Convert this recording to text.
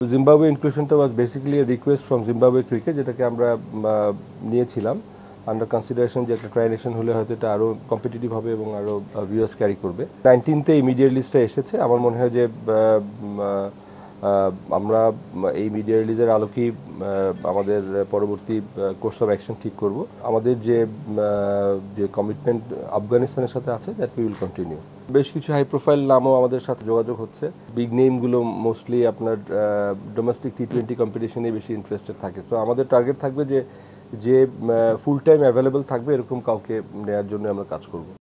Zimbabwe ইনক্লুশনটা was basically a request from Zimbabwe cricket, যেটাকে আমরা নিয়েছিলাম আন্ডার কনসিডারেশন যে একটা ট্রাইনেশন হলে হয়তো এটা আরও কম্পিটিটিভ হবে এবং আরও ভিউয়ার্স ক্যারি করবে। 19তে এই মিডিয়া রিলিজটা এসেছে। আমার মনে হয় যে আমরা এই মিডিয়া রিলিজের আলোকেই আমাদের পরবর্তী কোর্স অফ অ্যাকশন ঠিক করব। আমাদের যে কমিটমেন্ট আফগানিস্তানের সাথে আছে, দ্যাট উই উইল কন্টিনিউ। বেশ কিছু হাই প্রোফাইল নামও আমাদের সাথে যোগাযোগ হচ্ছে। বিগ নেমগুলো মোস্টলি আপনার ডোমেস্টিক T20 কম্পিটিশনে বেশি ইন্টারেস্টেড থাকে। তো আমাদের টার্গেট থাকবে যে ফুল টাইম অ্যাভেলেবল থাকবে এরকম কাউকে নেওয়ার জন্য আমরা কাজ করব।